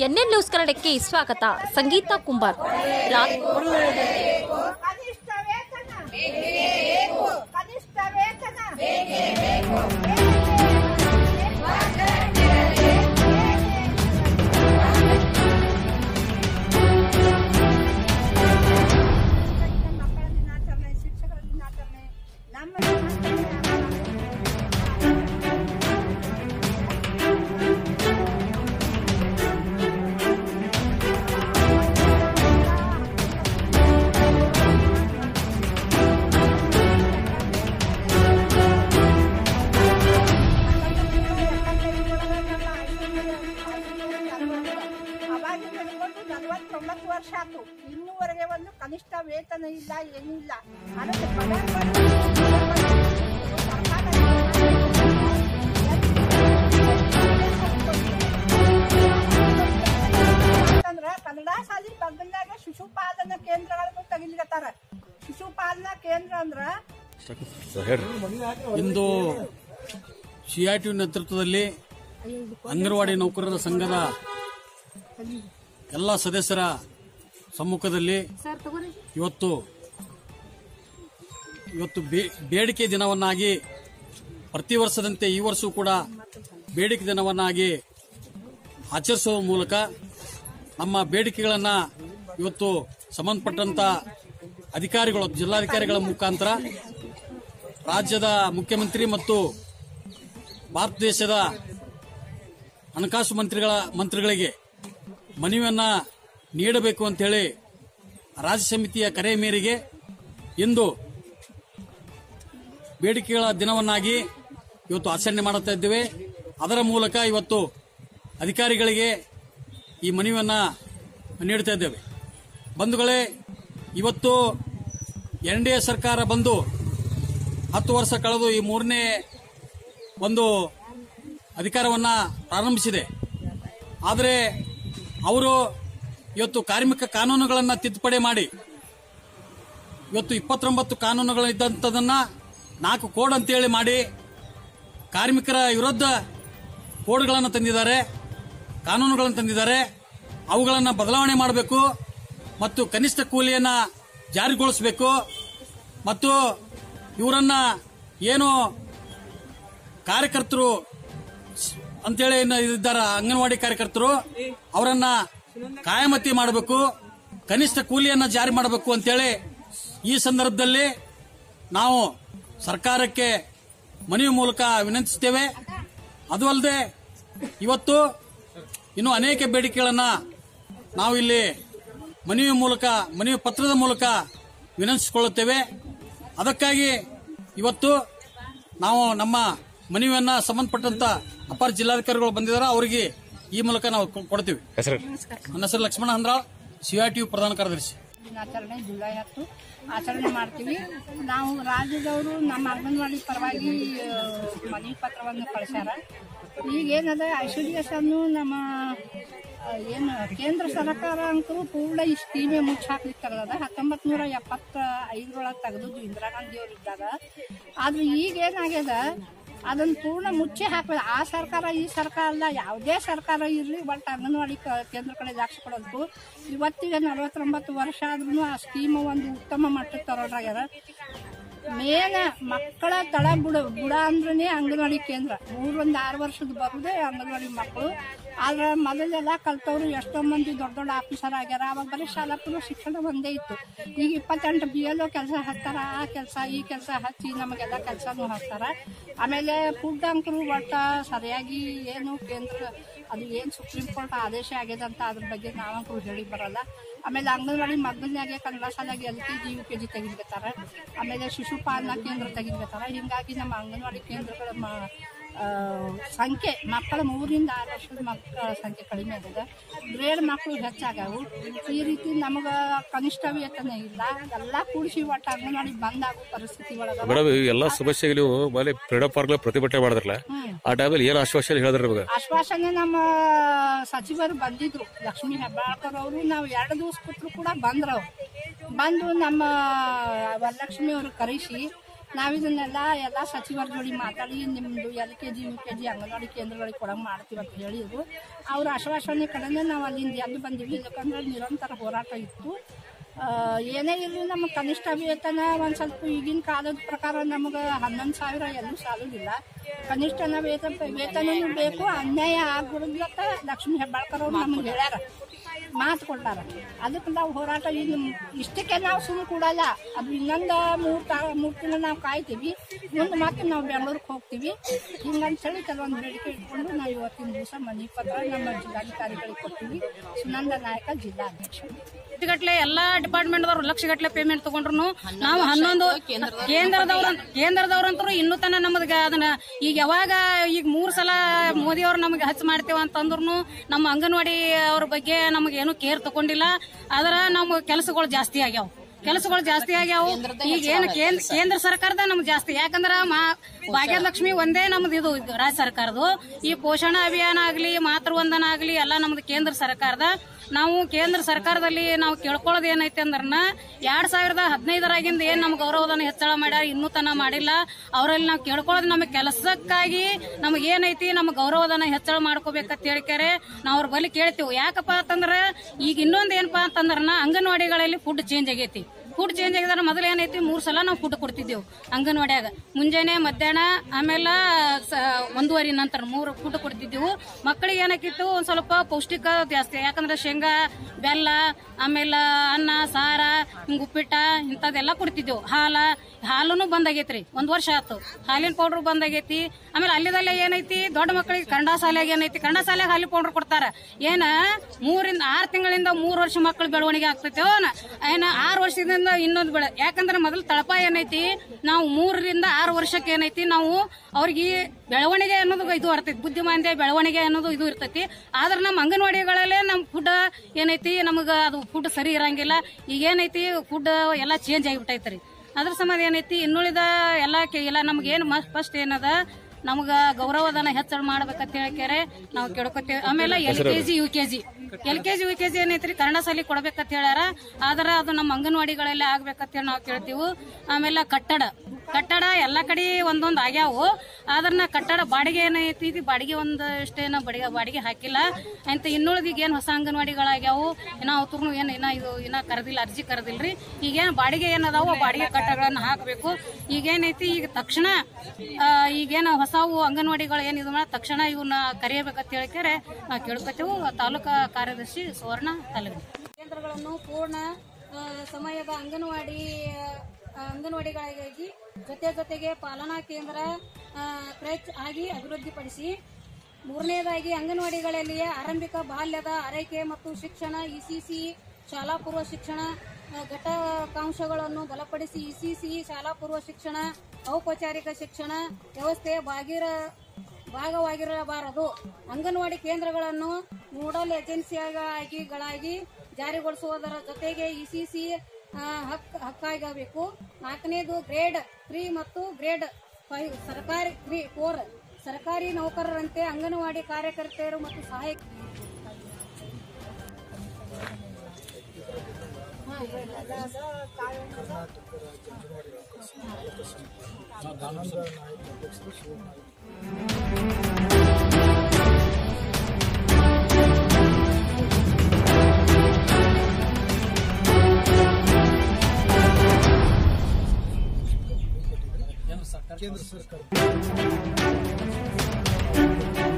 NN news ಕನ್ನಡಕ್ಕೆ ಸ್ವಾಗತ. ಸಂಗೀತ ಕುಂಬಾರ್. ವರ್ಷ ಆಯ್ತು, ಇನ್ನೂವರೆಗೆ ಒಂದು ಕನಿಷ್ಠ ವೇತನ ಇಲ್ಲ, ಏನಿಲ್ಲ. ಅಂತಂದ್ರ ಕನ್ನಡ ಶಾಲೆ ಬಗ್ಗನಾಗ ಶಿಶುಪಾಲನಾ ಕೇಂದ್ರಗಳನ್ನು ತೆಗಿಲಿಕತ್ತಾರ. ಶಿಶುಪಾಲನಾ ಕೇಂದ್ರ ಅಂದ್ರ ಇಂದು ಸಿಐಟಿ ನೇತೃತ್ವದಲ್ಲಿ ಅಂಗನವಾಡಿ ನೌಕರರ ಸಂಘದ ಎಲ್ಲ ಸದಸ್ಯರ ಸಮ್ಮುಖದಲ್ಲಿ ಇವತ್ತು ಬೇಡಿಕೆ ದಿನವನ್ನಾಗಿ ಪ್ರತಿ ವರ್ಷದಂತೆ ಈ ವರ್ಷವೂ ಕೂಡ ಬೇಡಿಕೆ ದಿನವನ್ನಾಗಿ ಆಚರಿಸುವ ಮೂಲಕ ನಮ್ಮ ಬೇಡಿಕೆಗಳನ್ನು ಇವತ್ತು ಸಂಬಂಧಪಟ್ಟಂತ ಅಧಿಕಾರಿಗಳು, ಜಿಲ್ಲಾಧಿಕಾರಿಗಳ ಮುಖಾಂತರ ರಾಜ್ಯದ ಮುಖ್ಯಮಂತ್ರಿ ಮತ್ತು ಭಾರತ ದೇಶದ ಹಣಕಾಸು ಮಂತ್ರಿಗಳಿಗೆ ಮನವಿಯನ್ನ ನೀಡಬೇಕು ಅಂತ ಹೇಳಿ ರಾಜ್ಯ ಸಮಿತಿಯ ಕರೆ ಮೇರೆಗೆ ಇಂದು ಬೇಡಿಕೆಗಳ ದಿನವನ್ನಾಗಿ ಇವತ್ತು ಆಚರಣೆ ಮಾಡುತ್ತಾ ಇದ್ದೇವೆ. ಅದರ ಮೂಲಕ ಇವತ್ತು ಅಧಿಕಾರಿಗಳಿಗೆ ಈ ಮನವಿಯನ್ನ ನೀಡುತ್ತಾ ಇದ್ದೇವೆ. ಬಂಧುಗಳೇ, ಇವತ್ತು ಎನ್ಡಿಎ ಸರ್ಕಾರ ಬಂದು 10 ವರ್ಷ ಕಳೆದು ಈ 3ನೇ ಒಂದು ಅಧಿಕಾರವನ್ನ ಪ್ರಾರಂಭಿಸಿದೆ. ಆದರೆ ಅವರು ಇವತ್ತು ಕಾರ್ಮಿಕ ಕಾನೂನುಗಳನ್ನು ತಿದ್ದುಪಡಿ ಮಾಡಿ ಇವತ್ತು 29 ಕಾನೂನುಗಳು ಇದ್ದಂಥದನ್ನ 4 ಕೋಡ್ ಅಂತೇಳಿ ಮಾಡಿ ಕಾರ್ಮಿಕರ ವಿರುದ್ಧ ಕೋಡ್ಗಳನ್ನು ತಂದಿದ್ದಾರೆ, ಕಾನೂನುಗಳನ್ನು ತಂದಿದ್ದಾರೆ. ಅವುಗಳನ್ನು ಬದಲಾವಣೆ ಮಾಡಬೇಕು ಮತ್ತು ಕನಿಷ್ಠ ಕೂಲಿಯನ್ನ ಜಾರಿಗೊಳಿಸಬೇಕು ಮತ್ತು ಇವರನ್ನ ಏನು ಕಾರ್ಯಕರ್ತರು ಅಂತೇಳಿ ಇದ್ದಾರೆ, ಅಂಗನವಾಡಿ ಕಾರ್ಯಕರ್ತರು, ಅವರನ್ನ ಕಾಯಮತಿ ಮಾಡಬೇಕು, ಕನಿಷ್ಠ ಕೂಲಿಯನ್ನ ಜಾರಿ ಮಾಡಬೇಕು ಅಂತೇಳಿ ಈ ಸಂದರ್ಭದಲ್ಲಿ ನಾವು ಸರ್ಕಾರಕ್ಕೆ ಮನವಿ ಮೂಲಕ ವಿನಂತಿಸುತ್ತೇವೆ. ಅದು ಅಲ್ಲದೆ ಇವತ್ತು ಇನ್ನು ಅನೇಕ ಬೇಡಿಕೆಗಳನ್ನ ನಾವು ಇಲ್ಲಿ ಮನವಿ ಪತ್ರದ ಮೂಲಕ ವಿನಂತಿಸಿಕೊಳ್ಳುತ್ತೇವೆ. ಅದಕ್ಕಾಗಿ ಇವತ್ತು ನಾವು ನಮ್ಮ ಮನವಿಯನ್ನ ಸಂಬಂಧಪಟ್ಟಂತ ಅಪರ ಜಿಲ್ಲಾಧಿಕಾರಿಗಳು ಬಂದಿದ್ದಾರೆ, ಅವರಿಗೆ ಈ ಮೂಲಕ ನಾವು ಕೊಡ್ತೀವಿ. ನನ್ನ ಹೆಸರು ಲಕ್ಷ್ಮಣ ಹಂದ್ರಾಳ್, ಸಿಐಟಿ ಪ್ರಧಾನ ಕಾರ್ಯದರ್ಶಿ. ದಿನಾಚರಣೆ ಜುಲೈ 10 ಆಚರಣೆ ಮಾಡ್ತೀವಿ. ನಾವು ರಾಜ್ಯದವರು ನಮ್ಮ ಅಂಗನವಾಡಿ ಪರವಾಗಿ ಮನವಿ ಪತ್ರವನ್ನು ಕಳಿಸ್ಯಾರ. ಈಗೇನದ ICDS ಅನ್ನು ನಮ್ಮ ಏನು ಕೇಂದ್ರ ಸರ್ಕಾರ ಅಂತೂ ಪೂರ್ಣ ಈ ಸ್ಕೀಮೇ ಮುಚ್ಚಿ ಹಾಕ್ಲಿಕ್ಕಾಗದ. 1975 ತೆಗೆದು ಇಂದಿರಾ ಗಾಂಧಿ ಅವರು ಇದ್ದಾಗ. ಆದ್ರೆ ಈಗೇನಾಗ್ಯದ, ಅದನ್ನ ಪೂರ್ಣ ಮುಚ್ಚಿ ಹಾಕ್ಬೇಕು. ಆ ಸರ್ಕಾರ ಈ ಸರ್ಕಾರ ಅಲ್ಲ, ಯಾವುದೇ ಸರ್ಕಾರ ಇರಲಿ, ಬಟ್ ಅಂಗನವಾಡಿ ಕೇಂದ್ರ ಕಡೆ ಲಕ್ಷ್ಯ ಕೊಡೋದು. ಇವತ್ತಿಗೆ 49 ವರ್ಷ ಆದ್ರೂ ಆ ಸ್ಕೀಮ್ ಒಂದು ಉತ್ತಮ ಮಟ್ಟಕ್ಕೆ ತರೋರಾಗ್ಯಾರ. ಮೇನ್ ಮಕ್ಕಳ ತಳ ಬುಡ ಅಂದ್ರೆ ಅಂಗನವಾಡಿ ಕೇಂದ್ರ. 6 ವರ್ಷದ ಬರುದೇ ಅಂಗನವಾಡಿ ಮಕ್ಕಳು. ಆದ್ರೆ ಮೊದಲೆಲ್ಲ ಕಲ್ತವ್ರು ಎಷ್ಟೋ ಮಂದಿ ದೊಡ್ಡ ದೊಡ್ಡ ಆಫೀಸರ್ ಆಗ್ಯಾರ. ಅವಾಗ ಬರೀ ಶಾಲಾ ಪೂರ್ವ ಶಿಕ್ಷಣ ಒಂದೇ ಇತ್ತು. ಈಗ 28 BLO ಕೆಲಸ ಹಚ್ತಾರ. ಆ ಕೆಲಸ ಈ ಕೆಲಸ ಹಚ್ಚಿ ನಮಗೆಲ್ಲ ಕೆಲಸನೂ ಹಾಕ್ತಾರ. ಆಮೇಲೆ ಫುಡ್ ಅಂಕರು ಒಟ್ಟ ಸರಿಯಾಗಿ ಏನು ಕೇಂದ್ರ ಅದು ಏನು ಸುಪ್ರೀಂ ಕೋರ್ಟ್ ಆದೇಶ ಆಗ್ಯದಂತ ಅದ್ರ ಬಗ್ಗೆ ನಾವಂಕರು ಹೇಳಿ ಬರಲ್ಲ. ಆಮೇಲೆ ಅಂಗನವಾಡಿ ಮಗ್ಗಲ್ನಾಗೆ ಕನ್ನಡ ಶಾಲೆಗೆ LKG UKG ತೆಗಿಲಿಕತ್ತಾರ. ಆಮೇಲೆ ಶಿಶುಪಾಲನಾ ಕೇಂದ್ರ ತೆಗಿಲಿಕತ್ತಾರ. ಹಿಂಗಾಗಿ ನಮ್ಮ ಅಂಗನವಾಡಿ ಕೇಂದ್ರಗಳ ಸಂಖ್ಯೆ ಮಕ್ಕಳ 3 ರಿಂದ 6 ವರ್ಷದ ಮಕ್ಕಳ ಸಂಖ್ಯೆ ಕಡಿಮೆ ಆಗಿದೆ. ಗ್ರೇಡ್ ಮಕ್ಕಳು ಹೆಚ್ಚಾಗವು. ಈ ರೀತಿ ನಮಗ ಕನಿಷ್ಠ ವೇತನ ಇಲ್ಲ. ಎಲ್ಲ ಕೂಡಿಸಿ ಒಟ್ಟು ಅಂಗನವಾಡಿ ಬಂದ್ ಆಗೋ ಪರಿಸ್ಥಿತಿ ಒಳಗ ಮೇಡಮ್ ಎಲ್ಲಾ ಸಮಸ್ಯೆಗೆ ನೀವು ಫ್ರೀಡಂ ಪಾರ್ಕ್ ಪ್ರತಿಭಟನೆ ಮಾಡಿದ್ರಲ್ಲ, ಆ ಟೈಮಲ್ಲಿ ಏನ್ ಆಶ್ವಾಸನೆ ಹೇಳಿದ್ರಿ ನಿಮಗೆ? ಆಶ್ವಾಸನೆ ನಮ್ಮ ಸಚಿವರು ಬಂದಿದ್ರು, ಲಕ್ಷ್ಮೀ ಹೆಬ್ಬಾಳ್ಕರ್ ಅವರು. ನಾವು 2 ದಿವಸ ಕೂತ್ರು ಕೂಡ ಬಂದ್ರು. ಬಂದು ನಮ್ಮ ವರಲಕ್ಷ್ಮಿ ಅವರು ಕರೆಸಿ ನಾವಿದನ್ನೆಲ್ಲ ಎಲ್ಲ ಸಚಿವರ ಜೋಡಿ ಮಾತಾಡಿ ನಿಮ್ಮದು LKG UKG ಅಂಗನವಾಡಿ ಕೇಂದ್ರಗಳಿಗೆ ಕೊಡಂಗೆ ಮಾಡ್ತೀವಿ ಅಂತ ಹೇಳಿದ್ರು. ಅವ್ರ ಆಶ್ವಾಸನೆ ಕಡೆನೇ ನಾವು ಅಲ್ಲಿಂದ ಎದ್ದು ಬಂದೀವಿ. ಯಾಕಂದ್ರೆ ನಿರಂತರ ಹೋರಾಟ ಇತ್ತು. ಏನೇ ಇರಲಿ ನಮ್ಮ ಕನಿಷ್ಠ ವೇತನ ಒಂದು ಸ್ವಲ್ಪ ಈಗಿನ ಕಾಲದ ಪ್ರಕಾರ ನಮಗೆ 11,000 ಎಲ್ಲೂ ಸಾಲೋದಿಲ್ಲ. ಕನಿಷ್ಠ ವೇತನೂ ಬೇಕು. ಅನ್ಯಾಯ ಆಗ್ಬಿಡುತ್ತ ಲಕ್ಷ್ಮೀ ಹೆಬ್ಬಾಳ್ಕರ್ ಅವ್ರು ನಮ್ಗೆ ಹೇಳ್ಯಾರ, ಮಾತು ಕೊಟ್ಟಾರ. ಅದಕ್ಕೆ ನಾವು ಹೋರಾಟ ಇಷ್ಟಕ್ಕೆ ನಾವು ಸುಮ್ಮನೆ ಕೊಡಲ್ಲ. ಅದು ಇನ್ನೊಂದು 3 ತಿಂಗಳು ನಾವು ಕಾಯ್ತೀವಿ. ಮುಂದೆ ಮತ್ತೆ ನಾವು ಬೆಂಗಳೂರಿಗೆ ಹೋಗ್ತೀವಿ. ಹಿಂಗಂತೇಳಿ ಕೆಲವೊಂದು ಬೇಡಿಕೆ ಇಟ್ಕೊಂಡು ನಾವು ಇವತ್ತಿನ ದಿವಸ ಮನವಿ ಪತ್ರ ನಮ್ಮ ಜಿಲ್ಲಾಧಿಕಾರಿಗಳಿಗೆ ಕೊಡ್ತೀವಿ. ಸುನಂದ ನಾಯಕ ಜಿಲ್ಲಾಧ್ಯಕ್ಷ. ಗಟ್ಲೆ ಎಲ್ಲಾ ಡಿಪಾರ್ಟ್ಮೆಂಟ್ದವ್ರು ಲಕ್ಷಗಟ್ಲೆ ಪೇಮೆಂಟ್ ತಗೊಂಡ್ರು ನಾವು 11 ಕೇಂದ್ರದವ್ರಂತರೂ ಇನ್ನೂ ತನ ನಮ್ಗೆ ಅದನ್ನ ಈಗ ಯಾವಾಗ ಈಗ 3 ಸಲ ಮೋದಿ ಅವ್ರು ನಮಗೆ ಹಚ್ಚ ಮಾಡ್ತೇವ ಅಂತಂದ್ರು ನಮ್ಮ ಅಂಗನವಾಡಿ ಅವ್ರ ಬಗ್ಗೆ ನಮ್ಗೆ ಏನು ಕೇರ್ ತಗೊಂಡಿಲ್ಲ. ಆದ್ರ ನಮ್ಮ ಕೆಲಸಗಳು ಜಾಸ್ತಿ ಆಗ್ಯಾವ. ಈಗ ಏನು ಕೇಂದ್ರ ಸರ್ಕಾರದ ನಮ್ಗೆ ಜಾಸ್ತಿ. ಯಾಕಂದ್ರ ಭಾಗ್ಯಲಕ್ಷ್ಮಿ ಒಂದೇ ನಮ್ದು ಇದು ರಾಜ್ಯ ಸರ್ಕಾರದ್ದು. ಈ ಪೋಷಣ ಅಭಿಯಾನ ಆಗ್ಲಿ, ಮಾತೃವಂದನ ಆಗ್ಲಿ ಎಲ್ಲ ನಮ್ದು ಕೇಂದ್ರ ಸರ್ಕಾರದ. ನಾವು ಕೇಂದ್ರ ಸರ್ಕಾರದಲ್ಲಿ ನಾವು ಕೇಳ್ಕೊಳ್ಳೋದು ಏನೈತೆ ಅಂದ್ರನ 2015ರಾಗಿಂದ ಏನ್ ನಮ್ ಗೌರವಧನ ಹೆಚ್ಚಳ ಮಾಡ್ಯಾರ, ಇನ್ನೂ ತನ ಮಾಡಿಲ್ಲ. ಅವರಲ್ಲಿ ನಾವು ಕೇಳ್ಕೊಳ್ಳೋದು ನಮ್ಮ ಕೆಲಸಕ್ಕಾಗಿ ನಮ್ಗೆ ಏನೈತಿ ನಮ್ಮ ಗೌರವಧನ ಹೆಚ್ಚಳ ಮಾಡ್ಕೋಬೇಕಂತ ಹೇಳಿಕೆರೆ ನಾವು ಅವ್ರ ಬಳಿ ಕೇಳ್ತೀವಿ. ಯಾಕಪ್ಪ ಅಂತಂದ್ರ ಈಗ ಇನ್ನೊಂದ್ ಏನಪ್ಪಾ ಅಂತಂದ್ರನ ಅಂಗನವಾಡಿಗಳಲ್ಲಿ ಫುಡ್ ಚೇಂಜ್ ಆಗೈತಿ. ಫುಡ್ ಚೇಂಜ್ ಆಗಿದ್ರೆ ಮೊದಲು ಏನೈತಿ 3 ಸಲ ನಾವು ಫುಡ್ ಕೊಡ್ತಿದ್ದೆವು ಅಂಗನವಾಡಿಯಾಗ. ಮುಂಜಾನೆ, ಮಧ್ಯಾಹ್ನ, ಆಮೇಲೆ 1:30 ನಂತರ 3 ಫುಡ್ ಕೊಡ್ತಿದ್ದೆವು. ಮಕ್ಕಳಿಗೆ ಏನಾಕಿತ್ತು ಒಂದ್ ಸ್ವಲ್ಪ ಪೌಷ್ಟಿಕ ಜಾಸ್ತಿ. ಯಾಕಂದ್ರೆ ಶೇಂಗಾ, ಬೆಲ್ಲ, ಆಮೇಲೆ ಅನ್ನ, ಸಾರ, ಉಪ್ಪಿಟ್ಟ ಇಂಥದ್ದೆಲ್ಲ ಕೊಡ್ತಿದ್ದೆವು. ಹಾಲುನು ಬಂದಾಗೈತ್ರಿ. 1 ವರ್ಷ ಆಯ್ತು. ಹಾಲಿನ ಪೌಡರ್ ಬಂದಾಗೈತಿ. ಆಮೇಲೆ ಅಲ್ಲಿದಲ್ಲೇ ಏನೈತಿ ದೊಡ್ಡ ಮಕ್ಕಳಿಗೆ ಕನ್ನಡ ಶಾಲೆಗೆ ಏನೈತಿ, ಕನ್ನಡ ಶಾಲೆಗೆ ಹಾಲಿನ ಪೌಡರ್ ಕೊಡ್ತಾರ. 6 ತಿಂಗಳಿಂದ 3 ವರ್ಷ ಮಕ್ಕಳು ಬೆಳವಣಿಗೆ ಆಗ್ತೈತೆ. 6 ವರ್ಷದಿಂದ ಇನ್ನೊಂದು ಬೆಳೆ. ಯಾಕಂದ್ರೆ ಮೊದಲು ತಳಪ ಏನೈತಿ ನಾವು 3 ರಿಂದ 6 ವರ್ಷಕ್ಕೆ ಏನೈತಿ ನಾವು ಅವ್ರಿಗೆ ಬೆಳವಣಿಗೆ ಅನ್ನೋದು ಇದು ಇರ್ತೈತಿ, ಬುದ್ಧಿಮಾಂದ್ಯ ಬೆಳವಣಿಗೆ ಅನ್ನೋದು ಇದು ಇರ್ತೈತಿ. ಆದ್ರೆ ನಮ್ಮ ಅಂಗನವಾಡಿಗಳಲ್ಲೇ ನಮ್ ಫುಡ್ ಏನೈತಿ ನಮಗ ಅದು ಫುಡ್ ಸರಿ ಇರಂಗಿಲ್ಲ. ಈಗ ಏನೈತಿ ಫುಡ್ ಎಲ್ಲಾ ಚೇಂಜ್ ಆಗಿಬಿಟ್ಟೈತ್ರಿ. ಅದ್ರ ಸಂಬಂಧ ಏನೈತಿ ಇನ್ನುಳಿದ ಎಲ್ಲ ನಮ್ಗೇನು ಫಸ್ಟ್ ಏನದ ನಮಗ ಗೌರವಧನ ಹೆಚ್ಚಳ ಮಾಡ್ಬೇಕಂತ ಹೇಳಿಕೆರೆ ನಾವು ಕೇಳ್ಕೊತೇವೆ. ಆಮೇಲೆ LKG UKG ಏನೈತ್ರಿ ಕನ್ನಡ ಶಾಲೆ ಕೊಡ್ಬೇಕಂತ ಹೇಳ್ಯಾರ. ಆದ್ರ ಅದು ನಮ್ಮ ಅಂಗನವಾಡಿಗಳಲ್ಲಿ ಆಗ್ಬೇಕಂತ ಹೇಳಿ ನಾವು ಕೇಳ್ತೀವಿ. ಆಮೇಲೆ ಕಟ್ಟಡ ಎಲ್ಲಾ ಕಡೆ ಒಂದೊಂದ್ ಆಗ್ಯಾವು. ಆದ್ರ ಕಟ್ಟಡ ಬಾಡಿಗೆ ಏನೈತಿ ಬಾಡಿಗೆ ಒಂದಷ್ಟೇನ ಬಾಡಿಗೆ ಹಾಕಿಲ್ಲ ಅಂತ. ಇನ್ನುಳಿದೀಗ ಏನ್ ಹೊಸ ಅಂಗನವಾಡಿಗಳಾಗ್ಯಾವು ಅವ್ರು ಇನ್ನ ಕರೆದಿಲ್ಲ, ಅರ್ಜಿ ಕರೆದಿಲ್ರಿ. ಈಗೇನ್ ಬಾಡಿಗೆ ಏನದಾವು ಬಾಡಿಗೆ ಕಟ್ಟಡಗಳನ್ನ ಹಾಕಬೇಕು. ಈಗೇನೈತಿ ಈಗ ತಕ್ಷಣ ಈಗೇನ ಹೊಸವು ಅಂಗನವಾಡಿಗಳು ಏನಿದು ತಕ್ಷಣ ಇವನ್ನ ಕರೆಯಬೇಕಂತ ಹೇಳಿಕೆರೆ ನಾವು ಕೇಳ್ಕೊತೇವೆ. ತಾಲೂಕಾ ಕಾರ್ಯದರ್ಶಿ ಸುವರ್ಣ ತಾಲೂಕು ಕೇಂದ್ರಗಳನ್ನು ಪೂರ್ಣ ಸಮಯದ ಅಂಗನವಾಡಿಗಳಿಗಾಗಿ ಜೊತೆಗೆ ಪಾಲನಾ ಕೇಂದ್ರ ಕ್ರಚ್ ಆಗಿ ಅಭಿವೃದ್ಧಿಪಡಿಸಿ. 3ನೇದಾಗಿ ಅಂಗನವಾಡಿಗಳಲ್ಲಿಯೇ ಆರಂಭಿಕ ಬಾಲ್ಯದ ಆರೈಕೆ ಮತ್ತು ಶಿಕ್ಷಣ ECC ಶಾಲಾ ಪೂರ್ವ ಶಿಕ್ಷಣ ಘಟಕಾಂಶಗಳನ್ನು ಬಲಪಡಿಸಿ ECC ಶಾಲಾ ಪೂರ್ವ ಶಿಕ್ಷಣ ಔಪಚಾರಿಕ ಶಿಕ್ಷಣ ವ್ಯವಸ್ಥೆ ಭಾಗವಾಗಿರಬಾರದು. ಅಂಗನವಾಡಿ ಕೇಂದ್ರಗಳನ್ನು ನೋಡಲ್ ಏಜೆನ್ಸಿಗಳಾಗಿ ಜಾರಿಗೊಳಿಸುವುದರ ಜೊತೆಗೆ ECC ಹಕ್ಕಾಗಬೇಕು. 4ನೇದು ಗ್ರೇಡ್ 3 ಮತ್ತು ಗ್ರೇಡ್ 4 ಸರ್ಕಾರಿ ನೌಕರರಂತೆ ಅಂಗನವಾಡಿ ಕಾರ್ಯಕರ್ತೆಯರು ಮತ್ತು ಸಹಾಯಕ ಕೇಂದ್ರ ಸರ್ಕಾರ